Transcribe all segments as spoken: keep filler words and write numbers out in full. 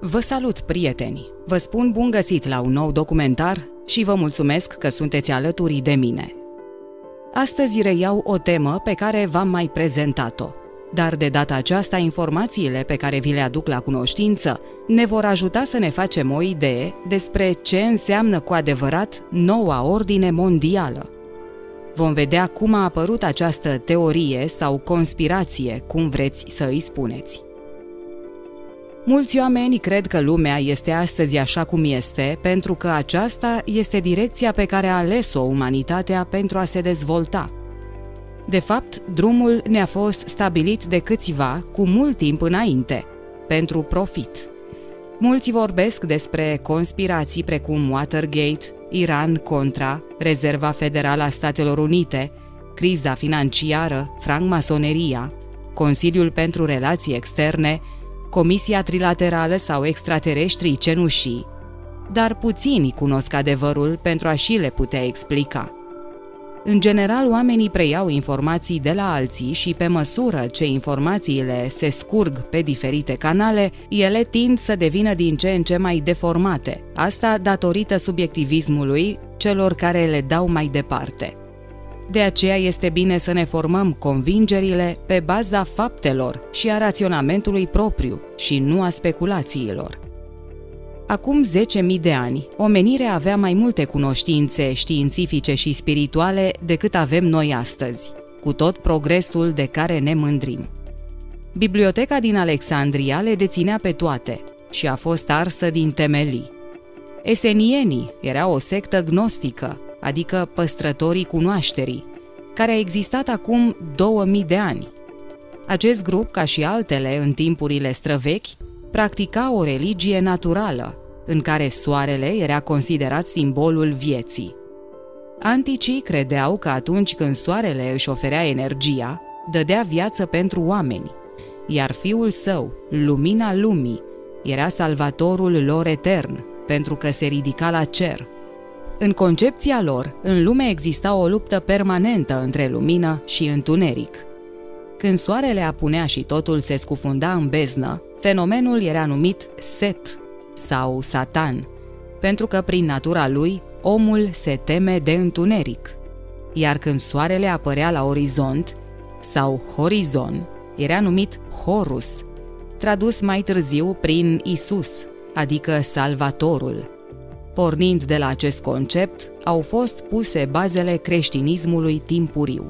Vă salut, prieteni! Vă spun bun găsit la un nou documentar și vă mulțumesc că sunteți alături de mine. Astăzi reiau o temă pe care v-am mai prezentat-o, dar de data aceasta informațiile pe care vi le aduc la cunoștință ne vor ajuta să ne facem o idee despre ce înseamnă cu adevărat noua ordine mondială. Vom vedea cum a apărut această teorie sau conspirație, cum vreți să îi spuneți. Mulți oameni cred că lumea este astăzi așa cum este pentru că aceasta este direcția pe care a ales-o umanitatea pentru a se dezvolta. De fapt, drumul ne-a fost stabilit de câțiva cu mult timp înainte, pentru profit. Mulți vorbesc despre conspirații precum Watergate, Iran-Contra, Rezerva Federală a Statelor Unite, criza financiară, francmasoneria, Consiliul pentru Relații Externe, Comisia Trilaterală sau extraterestrii cenușii, dar puțini cunosc adevărul pentru a și le putea explica. În general, oamenii preiau informații de la alții și pe măsură ce informațiile se scurg pe diferite canale, ele tind să devină din ce în ce mai deformate, asta datorită subiectivismului celor care le dau mai departe. De aceea este bine să ne formăm convingerile pe baza faptelor și a raționamentului propriu și nu a speculațiilor. Acum zece mii de ani, omenirea avea mai multe cunoștințe științifice și spirituale decât avem noi astăzi, cu tot progresul de care ne mândrim. Biblioteca din Alexandria le deținea pe toate și a fost arsă din temelii. Esenienii era o sectă gnostică, adică păstrătorii cunoașterii, care a existat acum două mii de ani. Acest grup, ca și altele în timpurile străvechi, practica o religie naturală, în care soarele era considerat simbolul vieții. Anticii credeau că atunci când soarele își oferea energia, dădea viață pentru oameni, iar fiul său, lumina lumii, era salvatorul lor etern, pentru că se ridica la cer. În concepția lor, în lume exista o luptă permanentă între lumină și întuneric. Când soarele apunea și totul se scufunda în beznă, fenomenul era numit Set sau Satan, pentru că prin natura lui, omul se teme de întuneric. Iar când soarele apărea la orizont, sau horizon, era numit Horus, tradus mai târziu prin Isus, adică Salvatorul. Pornind de la acest concept, au fost puse bazele creștinismului timpuriu.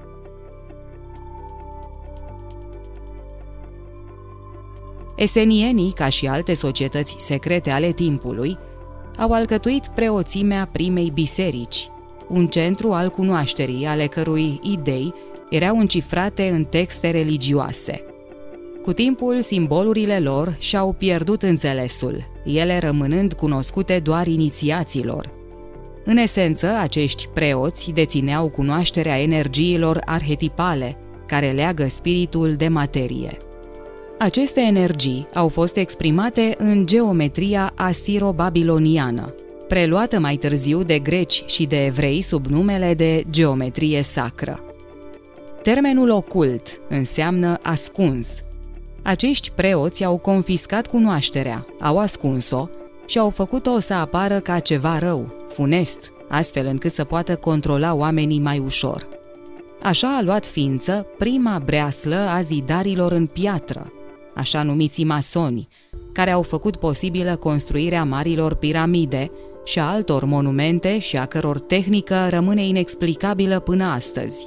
Esenienii, ca și alte societăți secrete ale timpului, au alcătuit preoțimea primei biserici, un centru al cunoașterii ale cărui idei erau încifrate în texte religioase. Cu timpul, simbolurile lor și-au pierdut înțelesul, ele rămânând cunoscute doar inițiaților. În esență, acești preoți dețineau cunoașterea energiilor arhetipale, care leagă spiritul de materie. Aceste energii au fost exprimate în geometria asiro-babiloniană, preluată mai târziu de greci și de evrei sub numele de geometrie sacră. Termenul ocult înseamnă ascuns. Acești preoți au confiscat cunoașterea, au ascuns-o și au făcut-o să apară ca ceva rău, funest, astfel încât să poată controla oamenii mai ușor. Așa a luat ființă prima breaslă a zidarilor în piatră, așa numiții masoni, care au făcut posibilă construirea marilor piramide și a altor monumente și a căror tehnică rămâne inexplicabilă până astăzi.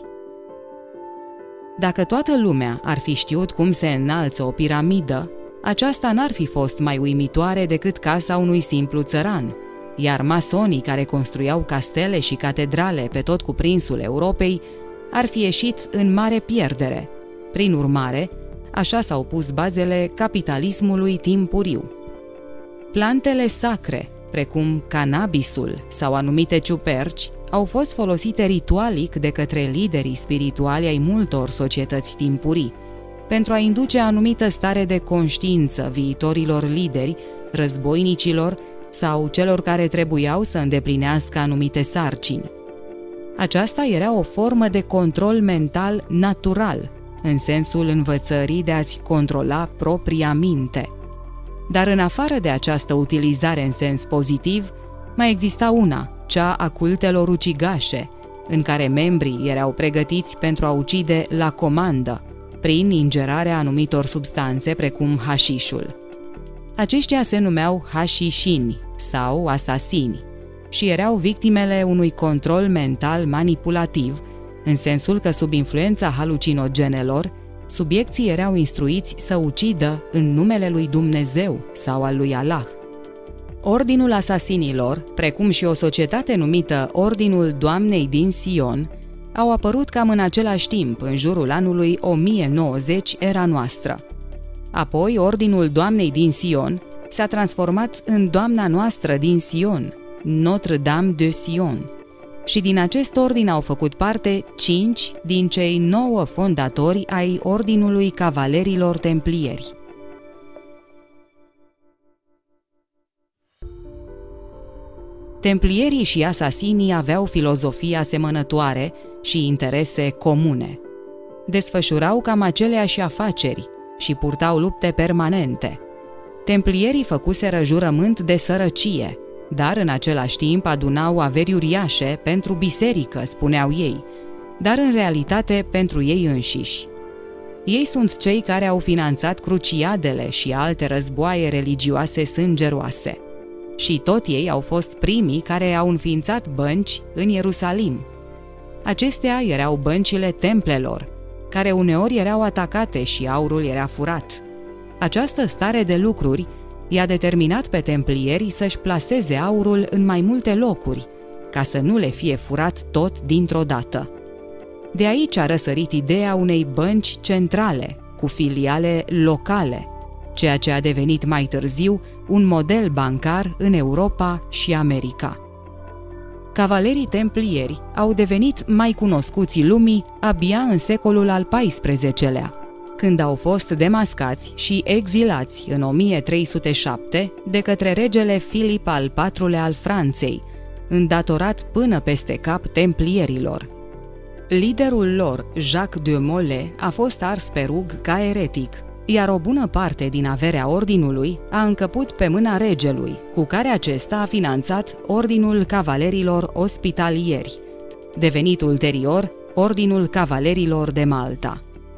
Dacă toată lumea ar fi știut cum se înalță o piramidă, aceasta n-ar fi fost mai uimitoare decât casa unui simplu țăran, iar masonii care construiau castele și catedrale pe tot cuprinsul Europei ar fi ieșit în mare pierdere. Prin urmare, așa s-au pus bazele capitalismului timpuriu. Plantele sacre, precum cannabisul sau anumite ciuperci, au fost folosite ritualic de către liderii spirituali ai multor societăți timpurii, pentru a induce anumită stare de conștiință viitorilor lideri, războinicilor sau celor care trebuiau să îndeplinească anumite sarcini. Aceasta era o formă de control mental natural, în sensul învățării de a-ți controla propria minte. Dar în afară de această utilizare în sens pozitiv, mai exista una, cea a cultelor ucigașe, în care membrii erau pregătiți pentru a ucide la comandă, prin ingerarea anumitor substanțe precum hașișul. Aceștia se numeau hașișini sau asasini și erau victimele unui control mental manipulativ, în sensul că sub influența halucinogenelor, subiecții erau instruiți să ucidă în numele lui Dumnezeu sau al lui Allah. Ordinul asasinilor, precum și o societate numită Ordinul Doamnei din Sion, au apărut cam în același timp, în jurul anului o mie nouăzeci era noastră. Apoi, Ordinul Doamnei din Sion s-a transformat în Doamna noastră din Sion, Notre-Dame de Sion, și din acest ordin au făcut parte cinci din cei nouă fondatori ai Ordinului Cavalerilor Templieri. Templierii și asasinii aveau filozofii asemănătoare și interese comune. Desfășurau cam aceleași afaceri și purtau lupte permanente. Templierii făcuseră jurământ de sărăcie, dar în același timp adunau averi uriașe pentru biserică, spuneau ei, dar în realitate pentru ei înșiși. Ei sunt cei care au finanțat cruciadele și alte războaie religioase sângeroase. Și tot ei au fost primii care au înființat bănci în Ierusalim. Acestea erau băncile templelor, care uneori erau atacate și aurul era furat. Această stare de lucruri i-a determinat pe templieri să-și plaseze aurul în mai multe locuri, ca să nu le fie furat tot dintr-o dată. De aici a răsărit ideea unei bănci centrale, cu filiale locale, ceea ce a devenit mai târziu un model bancar în Europa și America. Cavalerii templieri au devenit mai cunoscuți lumii abia în secolul al paisprezecelea, când au fost demascați și exilați în o mie trei sute șapte de către regele Filip al patrulea al Franței, îndatorat până peste cap templierilor. Liderul lor, Jacques de Molay, a fost ars pe rug ca eretic, iar o bună parte din averea ordinului a încăput pe mâna regelui, cu care acesta a finanțat Ordinul Cavalerilor Ospitalieri, devenit ulterior Ordinul Cavalerilor de Malta.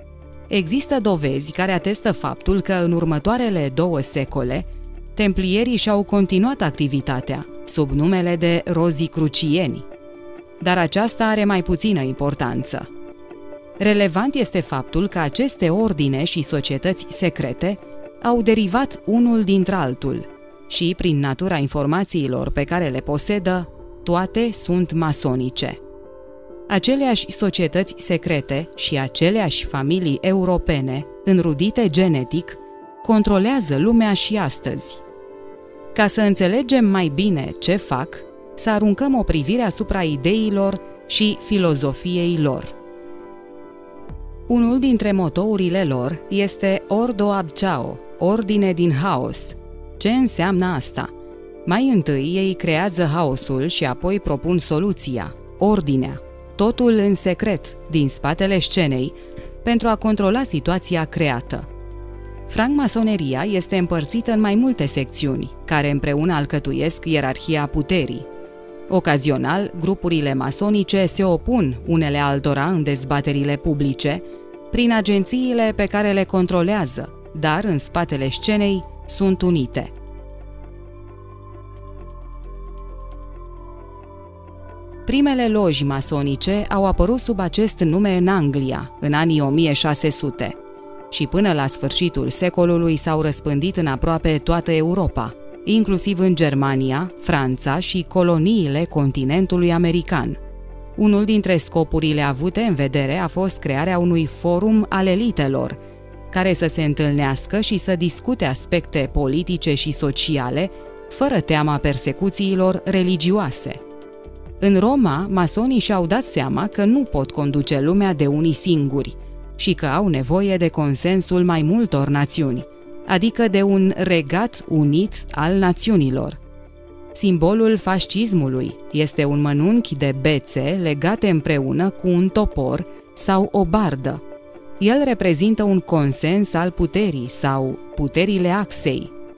Există dovezi care atestă faptul că în următoarele două secole, templierii și-au continuat activitatea sub numele de rozicrucieni, dar aceasta are mai puțină importanță. Relevant este faptul că aceste ordine și societăți secrete au derivat unul dintre-altul și, prin natura informațiilor pe care le posedă, toate sunt masonice. Aceleași societăți secrete și aceleași familii europene, înrudite genetic, controlează lumea și astăzi. Ca să înțelegem mai bine ce fac, să aruncăm o privire asupra ideilor și filozofiei lor. Unul dintre motourile lor este Ordo ab Chao, ordine din haos. Ce înseamnă asta? Mai întâi ei creează haosul și apoi propun soluția, ordinea, totul în secret, din spatele scenei, pentru a controla situația creată. Francmasoneria este împărțită în mai multe secțiuni, care împreună alcătuiesc ierarhia puterii. Ocazional, grupurile masonice se opun unele altora în dezbaterile publice, prin agențiile pe care le controlează, dar în spatele scenei sunt unite. Primele loji masonice au apărut sub acest nume în Anglia, în anii o mie șase sute, și până la sfârșitul secolului s-au răspândit în aproape toată Europa, inclusiv în Germania, Franța și coloniile continentului american. Unul dintre scopurile avute în vedere a fost crearea unui forum al elitelor, care să se întâlnească și să discute aspecte politice și sociale, fără teama persecuțiilor religioase. În Roma, masonii și-au dat seama că nu pot conduce lumea de unii singuri și că au nevoie de consensul mai multor națiuni, adică de un regat unit al națiunilor. Simbolul fascismului este un mănunchi de bețe legate împreună cu un topor sau o bardă. El reprezintă un consens al puterii sau puterile axei.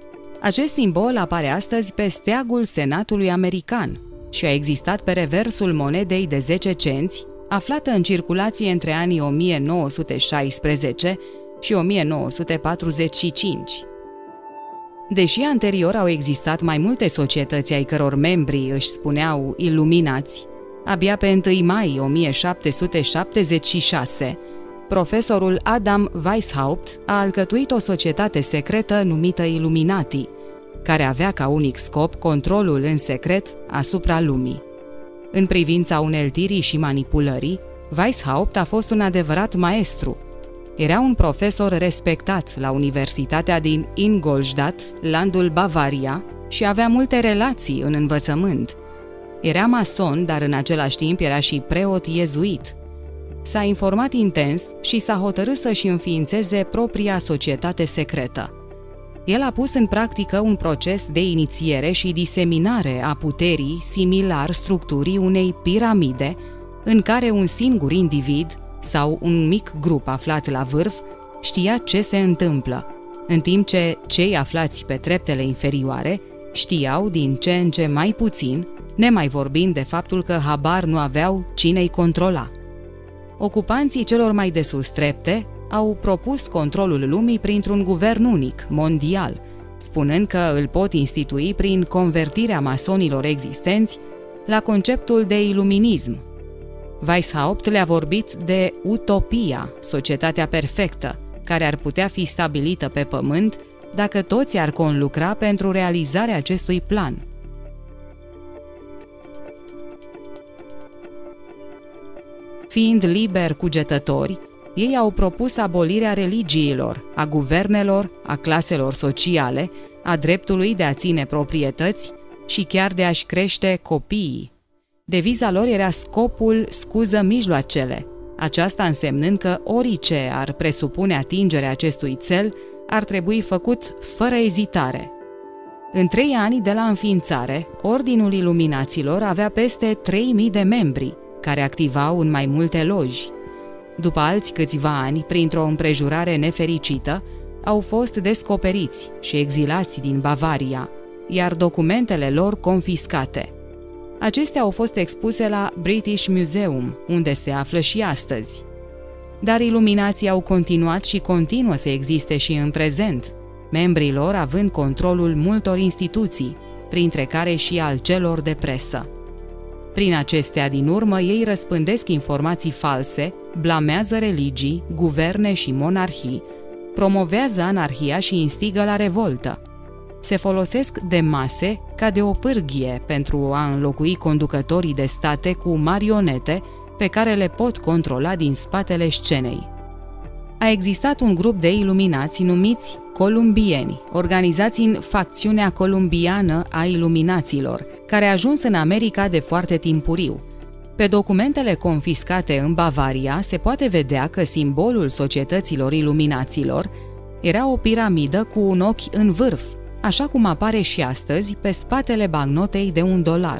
Acest simbol apare astăzi pe steagul Senatului American și a existat pe reversul monedei de zece cenți, aflată în circulație între anii o mie nouă sute șaisprezece și o mie nouă sute patruzeci și cinci. Deși anterior au existat mai multe societăți ai căror membri își spuneau iluminați, abia pe întâi mai o mie șapte sute șaptezeci și șase, profesorul Adam Weishaupt a alcătuit o societate secretă numită Illuminati, care avea ca unic scop controlul în secret asupra lumii. În privința uneltirii și manipulării, Weishaupt a fost un adevărat maestru. Era un profesor respectat la Universitatea din Ingolstadt, landul Bavaria, și avea multe relații în învățământ. Era mason, dar în același timp era și preot iezuit. S-a informat intens și s-a hotărât să-și înființeze propria societate secretă. El a pus în practică un proces de inițiere și diseminare a puterii similar structurii unei piramide, în care un singur individ sau un mic grup aflat la vârf știa ce se întâmplă, în timp ce cei aflați pe treptele inferioare știau din ce în ce mai puțin, nemai vorbind de faptul că habar nu aveau cine-i controla. Ocupanții celor mai de sus trepte au propus controlul lumii printr-un guvern unic, mondial, spunând că îl pot institui prin convertirea masonilor existenți la conceptul de iluminism. Weishaupt le-a vorbit de utopia, societatea perfectă, care ar putea fi stabilită pe pământ dacă toți ar conlucra pentru realizarea acestui plan. Fiind liber cugetători, ei au propus abolirea religiilor, a guvernelor, a claselor sociale, a dreptului de a ține proprietăți și chiar de a-și crește copiii. Deviza lor era scopul scuză mijloacele, aceasta însemnând că orice ar presupune atingerea acestui cel ar trebui făcut fără ezitare. În trei ani de la înființare, Ordinul Iluminaților avea peste trei mii de membri, care activau în mai multe loji. După alți câțiva ani, printr-o împrejurare nefericită, au fost descoperiți și exilați din Bavaria, iar documentele lor confiscate. Acestea au fost expuse la British Museum, unde se află și astăzi. Dar iluminații au continuat și continuă să existe și în prezent, membrii lor având controlul multor instituții, printre care și al celor de presă. Prin acestea din urmă, ei răspândesc informații false, blamează religii, guverne și monarhii, promovează anarhia și instigă la revoltă. Se folosesc de mase ca de o pârghie pentru a înlocui conducătorii de state cu marionete pe care le pot controla din spatele scenei. A existat un grup de iluminați numiți columbieni, organizați în facțiunea columbiană a iluminaților, care a ajuns în America de foarte timpuriu. Pe documentele confiscate în Bavaria se poate vedea că simbolul societăților iluminaților era o piramidă cu un ochi în vârf, așa cum apare și astăzi pe spatele bancnotei de un dolar.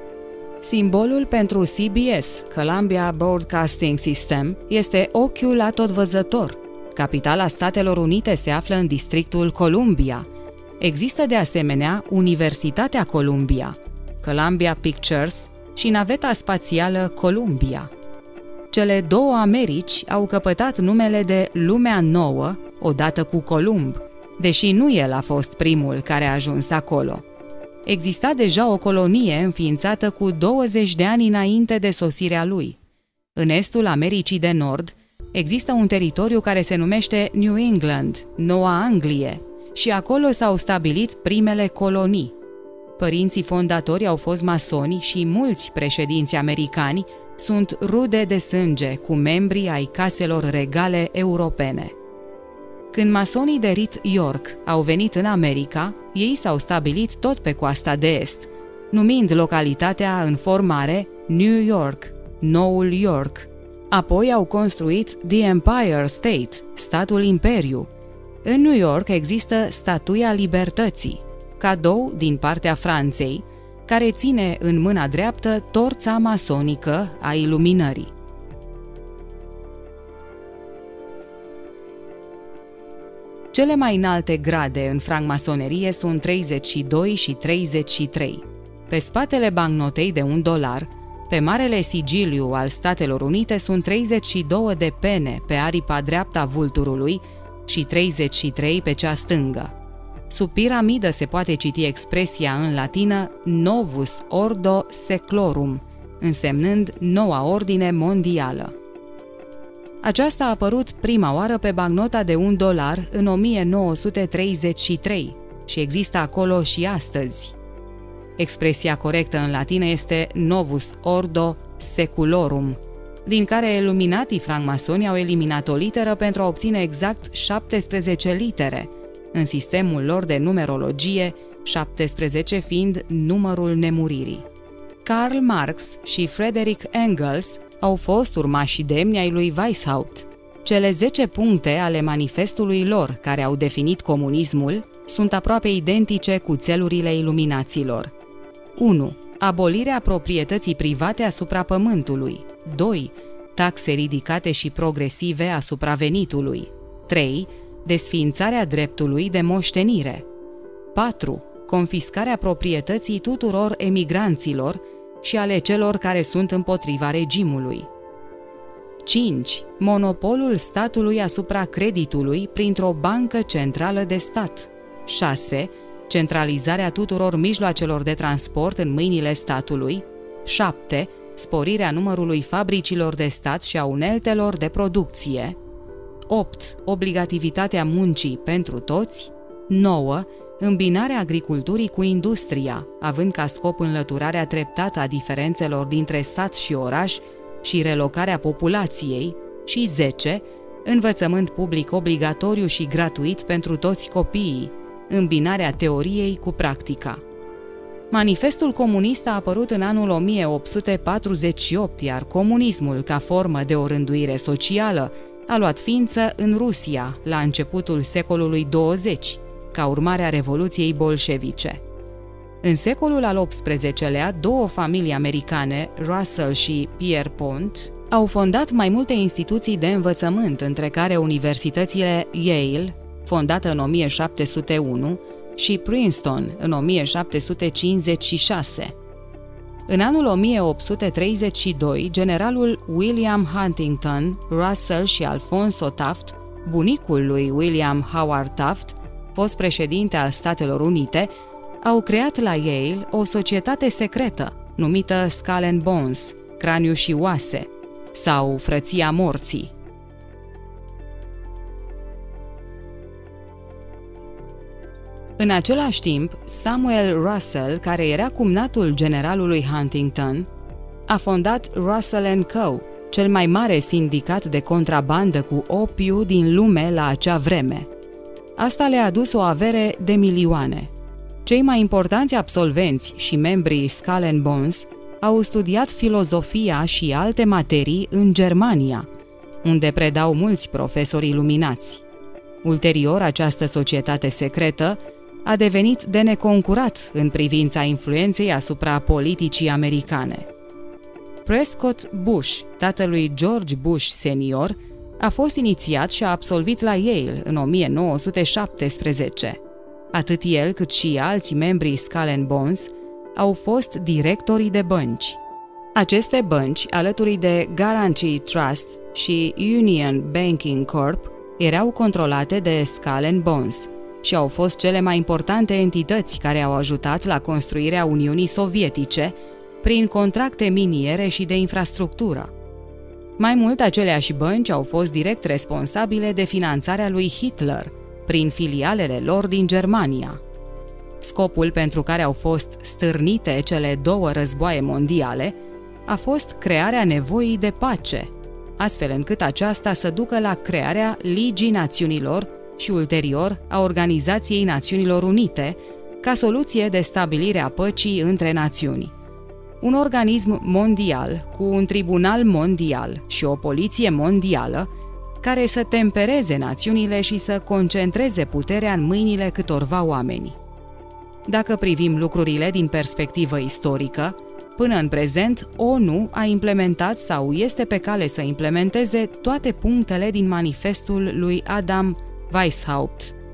Simbolul pentru C B S, Columbia Broadcasting System, este ochiul atotvăzător. Capitala Statelor Unite se află în districtul Columbia. Există de asemenea Universitatea Columbia, Columbia Pictures și naveta spațială Columbia. Cele două Americi au căpătat numele de Lumea Nouă, odată cu Columb, deși nu el a fost primul care a ajuns acolo. Exista deja o colonie înființată cu douăzeci de ani înainte de sosirea lui. În estul Americii de Nord există un teritoriu care se numește New England, Noua Anglie, și acolo s-au stabilit primele colonii. Părinții fondatori au fost masoni și mulți președinți americani sunt rude de sânge cu membrii ai caselor regale europene. Când masonii de rit York au venit în America, ei s-au stabilit tot pe coasta de est, numind localitatea în formare New York, Noul York. Apoi au construit The Empire State, statul imperiu. În New York există Statuia Libertății, cadou din partea Franței, care ține în mâna dreaptă torța masonică a iluminării. Cele mai înalte grade în francmasonerie sunt treizeci și doi și treizeci și trei. Pe spatele bancnotei de un dolar, pe marele sigiliu al Statelor Unite, sunt treizeci și două de pene pe aripa dreaptă a vulturului și treizeci și trei pe cea stângă. Sub piramidă se poate citi expresia în latină Novus Ordo Seclorum, însemnând Noua Ordine Mondială. Aceasta a apărut prima oară pe bancnota de un dolar în o mie nouă sute treizeci și trei și există acolo și astăzi. Expresia corectă în latină este Novus Ordo Seculorum, din care iluminatii francmasoni au eliminat o literă pentru a obține exact șaptesprezece litere, în sistemul lor de numerologie, șaptesprezece fiind numărul nemuririi. Karl Marx și Friedrich Engels au fost urmași demni ai lui Weishaupt. Cele zece puncte ale manifestului lor, care au definit comunismul, sunt aproape identice cu țelurile iluminaților. unu. Abolirea proprietății private asupra pământului. doi. Taxe ridicate și progresive asupra venitului. trei. Desființarea dreptului de moștenire. patru. Confiscarea proprietății tuturor emigranților și ale celor care sunt împotriva regimului. cinci. Monopolul statului asupra creditului printr-o bancă centrală de stat. șase. Centralizarea tuturor mijloacelor de transport în mâinile statului. șapte. Sporirea numărului fabricilor de stat și a uneltelor de producție. opt. Obligativitatea muncii pentru toți. nouă. Îmbinarea agriculturii cu industria, având ca scop înlăturarea treptată a diferențelor dintre sat și oraș și relocarea populației. Și zece. Învățământ public obligatoriu și gratuit pentru toți copiii, îmbinarea teoriei cu practica. Manifestul comunist a apărut în anul o mie opt sute patruzeci și opt, iar comunismul, ca formă de o rânduire socială, a luat ființă în Rusia la începutul secolului douăzeci, ca urmare a Revoluției bolșevice. În secolul al optsprezecelea, două familii americane, Russell și Pierpont, au fondat mai multe instituții de învățământ, între care universitățile Yale, fondată în o mie șapte sute unu, și Princeton, în o mie șapte sute cincizeci și șase. În anul o mie opt sute treizeci și doi, generalul William Huntington, Russell și Alfonso Taft, bunicul lui William Howard Taft, fost președinte al Statelor Unite, au creat la Yale o societate secretă, numită Skull and Bones, craniu și oase, sau Frăția Morții. În același timp, Samuel Russell, care era cumnatul generalului Huntington, a fondat Russell and Co., cel mai mare sindicat de contrabandă cu opiu din lume la acea vreme. Asta le-a adus o avere de milioane. Cei mai importanți absolvenți și membrii Skull and Bones au studiat filozofia și alte materii în Germania, unde predau mulți profesori iluminați. Ulterior, această societate secretă a devenit de neconcurat în privința influenței asupra politicii americane. Prescott Bush, tatălui George Bush senior, a fost inițiat și a absolvit la Yale în o mie nouă sute șaptesprezece. Atât el cât și alți membri Skull and Bones au fost directorii de bănci. Aceste bănci, alături de Guaranty Trust și Union Banking Corp, erau controlate de Skull and Bones și au fost cele mai importante entități care au ajutat la construirea Uniunii Sovietice prin contracte miniere și de infrastructură. Mai mult, aceleași bănci au fost direct responsabile de finanțarea lui Hitler prin filialele lor din Germania. Scopul pentru care au fost stârnite cele două războaie mondiale a fost crearea nevoii de pace, astfel încât aceasta să ducă la crearea Ligii Națiunilor și ulterior a Organizației Națiunilor Unite, ca soluție de stabilire a păcii între națiuni. Un organism mondial cu un tribunal mondial și o poliție mondială care să tempereze națiunile și să concentreze puterea în mâinile câtorva oameni. Dacă privim lucrurile din perspectivă istorică, până în prezent, ONU a implementat sau este pe cale să implementeze toate punctele din manifestul lui Adam Weishaupt,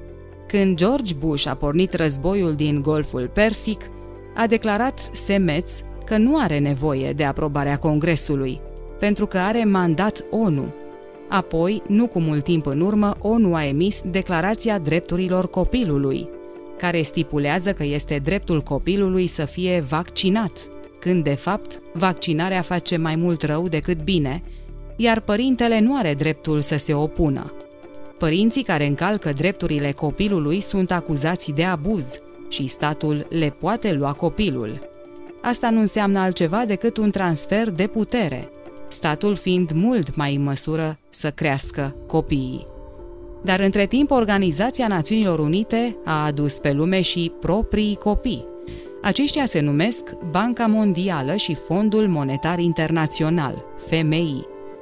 Când George Bush a pornit războiul din Golful Persic, a declarat semeț că nu are nevoie de aprobarea Congresului, pentru că are mandat O N U. Apoi, nu cu mult timp în urmă, O N U a emis Declarația Drepturilor Copilului, care stipulează că este dreptul copilului să fie vaccinat, când, de fapt, vaccinarea face mai mult rău decât bine, iar părintele nu are dreptul să se opună. Părinții care încalcă drepturile copilului sunt acuzați de abuz și statul le poate lua copilul. Asta nu înseamnă altceva decât un transfer de putere, statul fiind mult mai în măsură să crească copiii. Dar între timp, Organizația Națiunilor Unite a adus pe lume și proprii copii. Aceștia se numesc Banca Mondială și Fondul Monetar Internațional, F M I.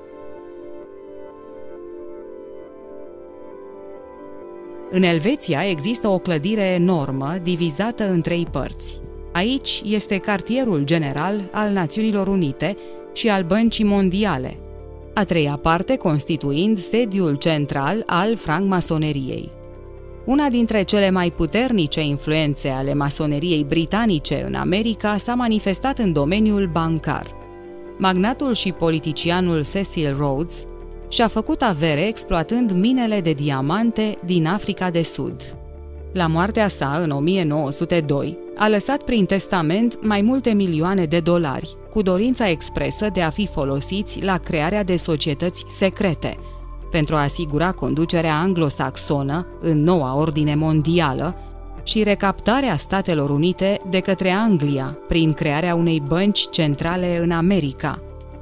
În Elveția există o clădire enormă divizată în trei părți. Aici este cartierul general al Națiunilor Unite și al Băncii Mondiale, a treia parte constituind sediul central al francmasoneriei. Una dintre cele mai puternice influențe ale masoneriei britanice în America s-a manifestat în domeniul bancar. Magnatul și politicianul Cecil Rhodes și-a făcut avere exploatând minele de diamante din Africa de Sud. La moartea sa, în o mie nouă sute doi, a lăsat prin testament mai multe milioane de dolari, cu dorința expresă de a fi folosiți la crearea de societăți secrete, pentru a asigura conducerea anglosaxonă în noua ordine mondială și recaptarea Statelor Unite de către Anglia prin crearea unei bănci centrale în America.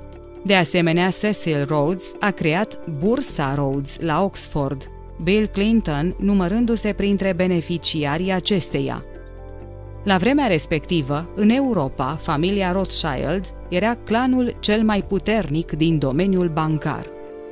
De asemenea, Cecil Rhodes a creat Bursa Rhodes la Oxford, Bill Clinton numărându-se printre beneficiarii acesteia. La vremea respectivă, în Europa, familia Rothschild era clanul cel mai puternic din domeniul bancar.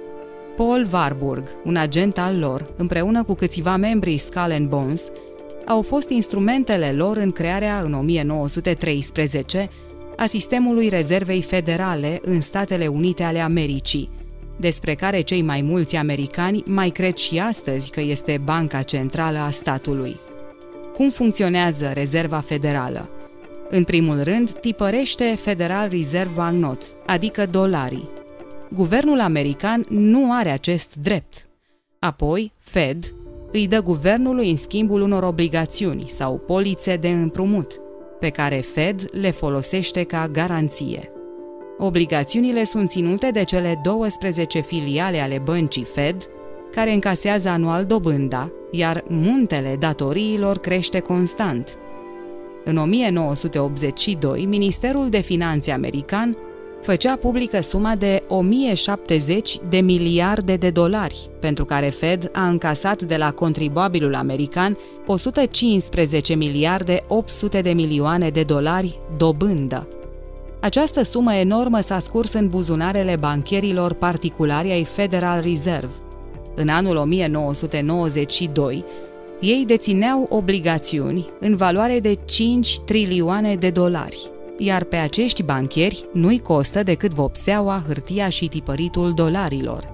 Paul Warburg, un agent al lor, împreună cu câțiva membri Skull and Bones, au fost instrumentele lor în crearea, în o mie nouă sute treisprezece, a sistemului rezervei federale în Statele Unite ale Americii, despre care cei mai mulți americani mai cred și astăzi că este banca centrală a statului. Cum funcționează rezerva federală? În primul rând, tipărește Federal Reserve Banknote, adică dolarii. Guvernul american nu are acest drept. Apoi, Fed îi dă guvernului în schimbul unor obligațiuni sau polițe de împrumut, pe care Fed le folosește ca garanție. Obligațiunile sunt ținute de cele douăsprezece filiale ale băncii Fed, care încasează anual dobânda, iar muntele datoriilor crește constant. În o mie nouă sute optzeci și doi, Ministerul de Finanțe american făcea publică suma de o mie șaptezeci de miliarde de dolari, pentru care Fed a încasat de la contribuabilul american o sută cincisprezece miliarde opt sute de milioane de dolari dobândă. Această sumă enormă s-a scurs în buzunarele bancherilor particulari ai Federal Reserve. În anul o mie nouă sute nouăzeci și doi, ei dețineau obligațiuni în valoare de cinci trilioane de dolari, iar pe acești bancheri nu-i costă decât vopseaua, hârtia și tipăritul dolarilor.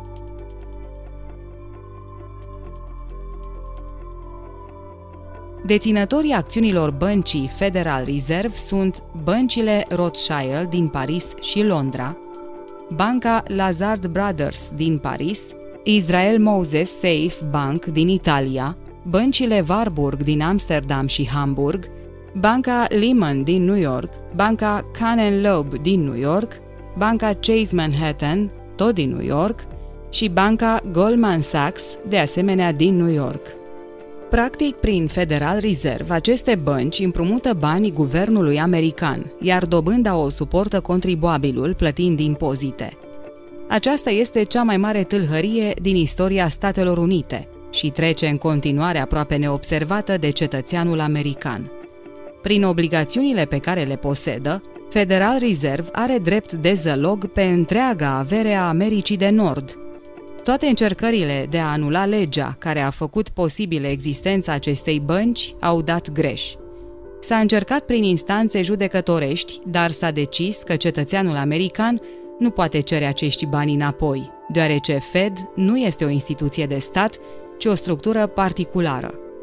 Deținătorii acțiunilor băncii Federal Reserve sunt băncile Rothschild din Paris și Londra, Banca Lazard Brothers din Paris, Israel Moses Safe Bank din Italia, băncile Warburg din Amsterdam și Hamburg, Banca Lehman din New York, Banca Kahn Loeb din New York, Banca Chase Manhattan, tot din New York, și Banca Goldman Sachs, de asemenea din New York. Practic, prin Federal Reserve, aceste bănci împrumută banii guvernului american, iar dobânda o suportă contribuabilul plătind impozite. Aceasta este cea mai mare tâlhărie din istoria Statelor Unite și trece în continuare aproape neobservată de cetățeanul american. Prin obligațiunile pe care le posedă, Federal Reserve are drept de zălog pe întreaga avere a Americii de Nord. Toate încercările de a anula legea care a făcut posibilă existența acestei bănci au dat greș. S-a încercat prin instanțe judecătorești, dar s-a decis că cetățeanul american nu poate cere acești bani înapoi, deoarece Fed nu este o instituție de stat, ci o structură particulară.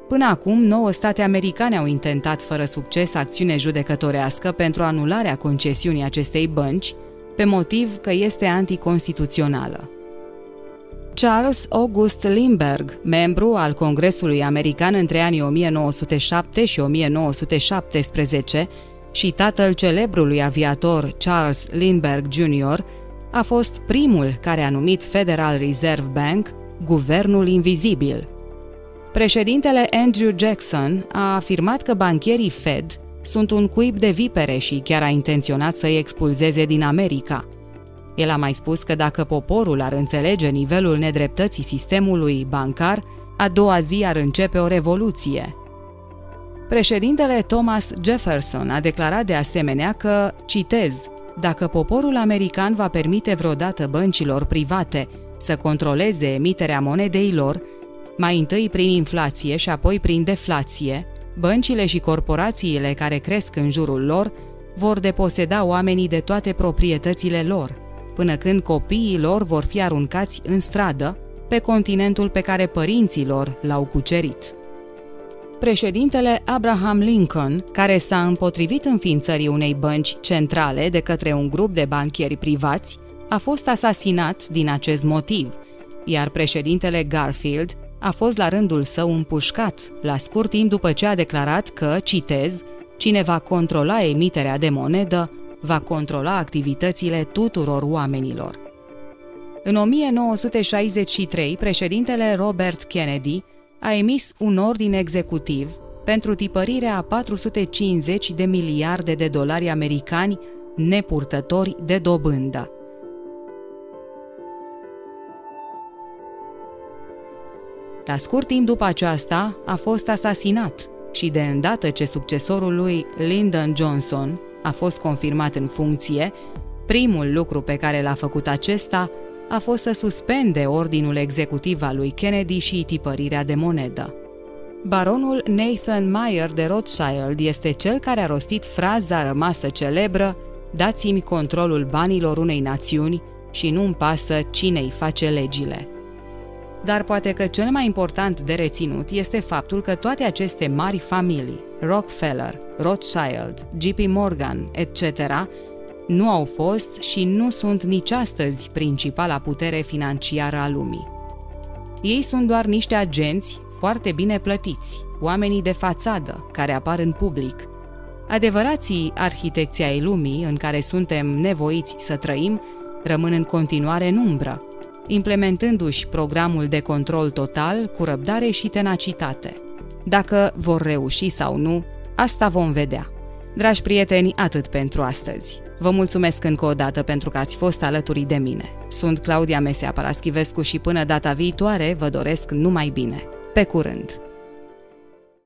Până acum, nouă state americane au intentat fără succes acțiune judecătorească pentru anularea concesiunii acestei bănci, pe motiv că este anticonstituțională. Charles August Lindbergh, membru al Congresului American între anii o mie nouă sute șapte și o mie nouă sute șaptesprezece și tatăl celebrului aviator Charles Lindbergh junior, a fost primul care a numit Federal Reserve Bank guvernul invizibil. Președintele Andrew Jackson a afirmat că bancherii Fed sunt un cuib de vipere și chiar a intenționat să-i expulzeze din America. El a mai spus că dacă poporul ar înțelege nivelul nedreptății sistemului bancar, a doua zi ar începe o revoluție. Președintele Thomas Jefferson a declarat de asemenea că, citez, dacă poporul american va permite vreodată băncilor private să controleze emiterea monedei lor, mai întâi prin inflație și apoi prin deflație, băncile și corporațiile care cresc în jurul lor vor deposeda oamenii de toate proprietățile lor, până când copiii lor vor fi aruncați în stradă, pe continentul pe care părinții lor l-au cucerit. Președintele Abraham Lincoln, care s-a împotrivit înființării unei bănci centrale de către un grup de banchieri privați, a fost asasinat din acest motiv, iar președintele Garfield a fost la rândul său împușcat, la scurt timp după ce a declarat că, citez, cine va controla emiterea de monedă, va controla activitățile tuturor oamenilor. În o mie nouă sute șaizeci și trei, președintele Robert Kennedy a emis un ordin executiv pentru tipărirea a patru sute cincizeci de miliarde de dolari americani nepurtători de dobândă. La scurt timp după aceasta a fost asasinat și de îndată ce succesorul lui Lyndon Johnson a fost confirmat în funcție, primul lucru pe care l-a făcut acesta a fost să suspende ordinul executiv al lui Kennedy și tipărirea de monedă. Baronul Nathan Mayer de Rothschild este cel care a rostit fraza rămasă celebră: dați-mi controlul banilor unei națiuni și nu-mi pasă cine-i face legile. Dar poate că cel mai important de reținut este faptul că toate aceste mari familii, Rockefeller, Rothschild, J P Morgan, et cetera, nu au fost și nu sunt nici astăzi principala putere financiară a lumii. Ei sunt doar niște agenți foarte bine plătiți, oamenii de fațadă care apar în public. Adevărații arhitecții ai lumii în care suntem nevoiți să trăim rămân în continuare în umbră, implementându-și programul de control total cu răbdare și tenacitate. Dacă vor reuși sau nu, asta vom vedea. Dragi prieteni, atât pentru astăzi. Vă mulțumesc încă o dată pentru că ați fost alături de mine. Sunt Claudia Mesea Paraschivescu și până data viitoare vă doresc numai bine. Pe curând!